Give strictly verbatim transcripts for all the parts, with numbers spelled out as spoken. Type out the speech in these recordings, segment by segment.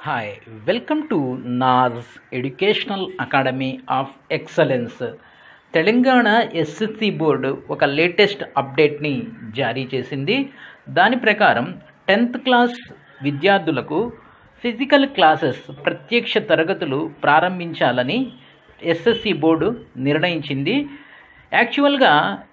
Hi welcome to Nars educational academy of excellence. Telangana SSC board ఒక latest అప్డేట్ని జారీ చేసింది. దాని ప్రకారం టెన్త్ క్లాస్ విద్యార్థులకు ఫిజికల్ క్లాసెస్ ప్రత్యక్ష తరగతులు ప్రారంభించాలని ఎస్ఎస్సి బోర్డు నిర్ణయించింది. యాక్చువల్గా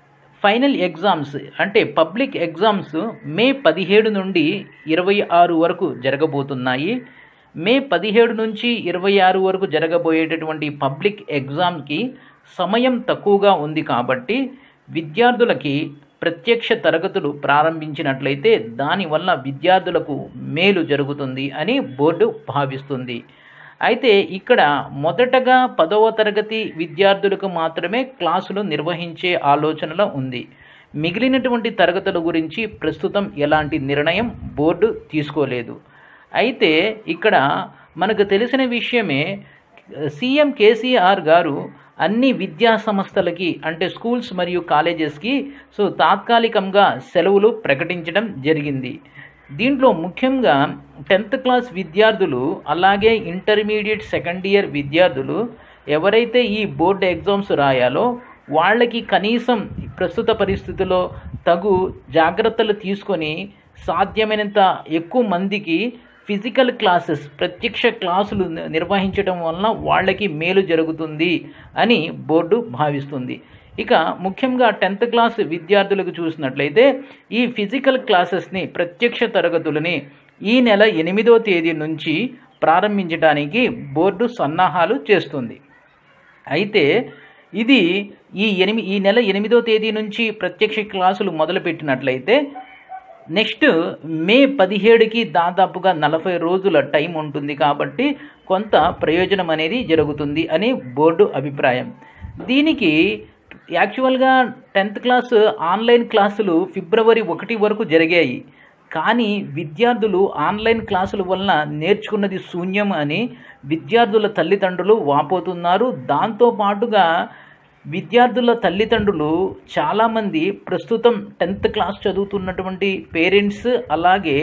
ఫైనల్ ఎగ్జామ్స్ అంటే పబ్లిక్ ఎగ్జామ్స్ మే పదిహేడు నుండి ఇరవై ఆరు వరకు జరగబోతున్నాయి. మే పదిహేడు నుంచి ఇరవై ఆరు వరకు జరగబోయేటటువంటి పబ్లిక్ ఎగ్జామ్కి సమయం తక్కువగా ఉంది కాబట్టి విద్యార్థులకి ప్రత్యక్ష తరగతులు ప్రారంభించినట్లయితే దానివల్ల విద్యార్థులకు మేలు జరుగుతుంది అని బోర్డు భావిస్తుంది. అయితే ఇక్కడ మొదటగా పదవ తరగతి విద్యార్థులకు మాత్రమే క్లాసులు నిర్వహించే ఆలోచనలో ఉంది. మిగిలినటువంటి తరగతుల గురించి ప్రస్తుతం ఎలాంటి నిర్ణయం బోర్డు తీసుకోలేదు. అయితే ఇక్కడ మనకు తెలిసిన విషయమే, సీఎం కేసీఆర్ గారు అన్ని విద్యా సంస్థలకి అంటే స్కూల్స్ మరియు కాలేజెస్కి సో తాత్కాలికంగా సెలవులు ప్రకటించడం జరిగింది. దీంట్లో ముఖ్యంగా టెన్త్ క్లాస్ విద్యార్థులు అలాగే ఇంటర్మీడియట్ సెకండ్ ఇయర్ విద్యార్థులు ఎవరైతే ఈ బోర్డు ఎగ్జామ్స్ రాయాలో వాళ్ళకి కనీసం ప్రస్తుత పరిస్థితుల్లో తగు జాగ్రత్తలు తీసుకొని సాధ్యమైనంత ఎక్కువ మందికి ఫిజికల్ క్లాసెస్ ప్రత్యక్ష క్లాసులు నిర్వహించడం వలన వాళ్ళకి మేలు జరుగుతుంది అని బోర్డు భావిస్తుంది. ఇక ముఖ్యంగా టెన్త్ క్లాస్ విద్యార్థులకు చూసినట్లయితే ఈ ఫిజికల్ క్లాసెస్ని ప్రత్యక్ష తరగతులని ఈ నెల ఎనిమిదో తేదీ నుంచి ప్రారంభించడానికి బోర్డు సన్నాహాలు చేస్తుంది. అయితే ఇది ఈ ఎనిమి ఈ నెల ఎనిమిదో తేదీ నుంచి ప్రత్యక్ష క్లాసులు మొదలుపెట్టినట్లయితే నెక్స్ట్ మే పదిహేడుకి దాదాపుగా నలభై రోజుల టైం ఉంటుంది కాబట్టి కొంత ప్రయోజనం అనేది జరుగుతుంది అని బోర్డు అభిప్రాయం. దీనికి యాక్చువల్గా టెన్త్ క్లాస్ ఆన్లైన్ క్లాసులు ఫిబ్రవరి ఒకటి వరకు జరిగాయి. కానీ విద్యార్థులు ఆన్లైన్ క్లాసుల వలన నేర్చుకున్నది శూన్యం అని విద్యార్థుల తల్లిదండ్రులు వాపోతున్నారు. దాంతోపాటుగా విద్యార్థుల తల్లిదండ్రులు చాలామంది ప్రస్తుతం టెన్త్ క్లాస్ చదువుతున్నటువంటి పేరెంట్స్ అలాగే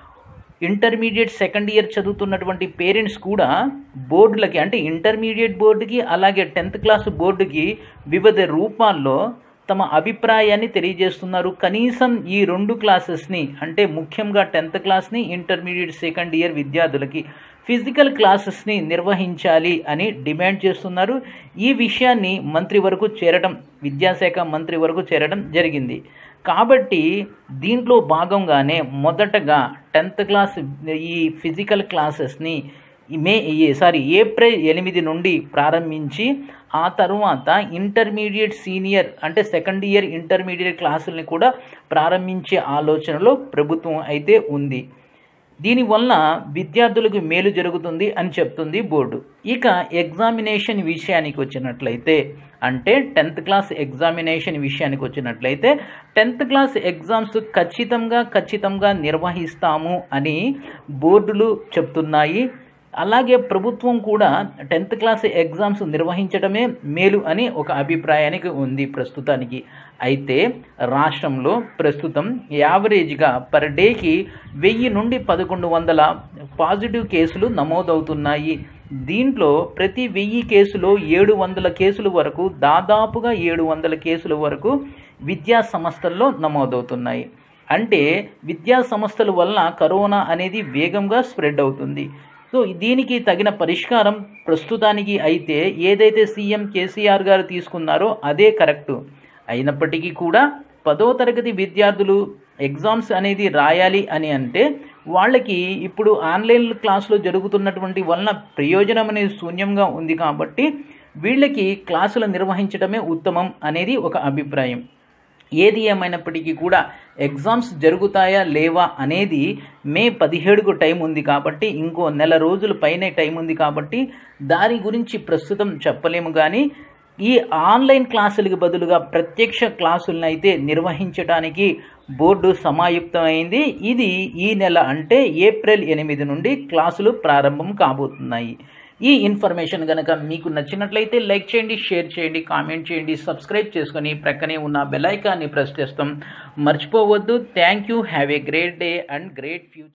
ఇంటర్మీడియట్ సెకండ్ ఇయర్ చదువుతున్నటువంటి పేరెంట్స్ కూడా బోర్డులకి అంటే ఇంటర్మీడియట్ బోర్డుకి అలాగే టెన్త్ క్లాస్ బోర్డుకి వివిధ రూపాల్లో తమ అభిప్రాయాన్ని తెలియజేస్తున్నారు. కనీసం ఈ రెండు క్లాసెస్ని అంటే ముఖ్యంగా టెన్త్ క్లాస్ని ఇంటర్మీడియట్ సెకండ్ ఇయర్ విద్యార్థులకి ఫిజికల్ క్లాసెస్ని నిర్వహించాలి అని డిమాండ్ చేస్తున్నారు. ఈ విషయాన్ని మంత్రి వరకు చేరడం విద్యాశాఖ మంత్రి వరకు చేరడం జరిగింది. కాబట్టి దీంట్లో భాగంగానే మొదటగా టెన్త్ క్లాస్ ఈ ఫిజికల్ క్లాసెస్ని మే సారీ ఏప్రిల్ ఎనిమిది నుండి ప్రారంభించి ఆ తర్వాత ఇంటర్మీడియట్ సీనియర్ అంటే సెకండ్ ఇయర్ ఇంటర్మీడియట్ క్లాసుల్ని కూడా ప్రారంభించే ఆలోచనలో ప్రభుత్వం అయితే ఉంది. దీనివల్ల విద్యార్థులకు మేలు జరుగుతుంది అని చెప్తుంది బోర్డు. ఇక ఎగ్జామినేషన్ విషయానికి వచ్చినట్లయితే అంటే టెన్త్ క్లాస్ ఎగ్జామినేషన్ విషయానికి వచ్చినట్లయితే టెన్త్ క్లాస్ ఎగ్జామ్స్ ఖచ్చితంగా ఖచ్చితంగా నిర్వహిస్తాము అని బోర్డులు చెప్తున్నాయి. అలాగే ప్రభుత్వం కూడా టెన్త్ క్లాస్ ఎగ్జామ్స్ నిర్వహించడమే మేలు అని ఒక అభిప్రాయానికి ఉంది ప్రస్తుతానికి. అయితే రాష్ట్రంలో ప్రస్తుతం యావరేజ్గా పర్ డేకి వెయ్యి నుండి పదకొండు వందల పాజిటివ్ కేసులు నమోదవుతున్నాయి. దీంట్లో ప్రతి వెయ్యి కేసులో ఏడు వందల కేసుల వరకు దాదాపుగా ఏడు వందల కేసుల వరకు విద్యా సంస్థల్లో నమోదవుతున్నాయి. అంటే విద్యా సంస్థల వల్ల కరోనా అనేది వేగంగా స్ప్రెడ్ అవుతుంది. సో దీనికి తగిన పరిష్కారం ప్రస్తుతానికి అయితే ఏదైతే సీఎం కేసీఆర్ గారు తీసుకున్నారో అదే కరెక్టు. అయినప్పటికీ కూడా పదో తరగతి విద్యార్థులు ఎగ్జామ్స్ అనేది రాయాలి అని అంటే వాళ్ళకి ఇప్పుడు ఆన్లైన్ క్లాసులో జరుగుతున్నటువంటి వలన ప్రయోజనం అనేది శూన్యంగా ఉంది కాబట్టి వీళ్ళకి క్లాసులు నిర్వహించడమే ఉత్తమం అనేది ఒక అభిప్రాయం. ఏది ఏమైనప్పటికీ కూడా ఎగ్జామ్స్ జరుగుతాయా లేవా అనేది మే పదిహేడుకు టైం ఉంది కాబట్టి ఇంకో నెల రోజుల పైనే టైం ఉంది కాబట్టి దాని గురించి ప్రస్తుతం చెప్పలేము. కానీ ఈ ఆన్లైన్ క్లాసులకు బదులుగా ప్రత్యక్ష క్లాసులను అయితే నిర్వహించడానికి బోర్డు సమాయుక్తమైంది. ఇది ఈ నెల అంటే ఏప్రిల్ ఎనిమిది నుండి క్లాసులు ప్రారంభం కాబోతున్నాయి. ఈ ఇన్ఫర్మేషన్ కనుక మీకు నచ్చినట్లయితే లైక్ చేయండి, షేర్ చేయండి, కామెంట్ చేయండి, సబ్స్క్రైబ్ చేసుకొని ప్రక్కనే ఉన్న బెల్ ఐకాన్ని ప్రెస్ చేస్తాం మర్చిపోవద్దు. Thank you. Have a great day and great future.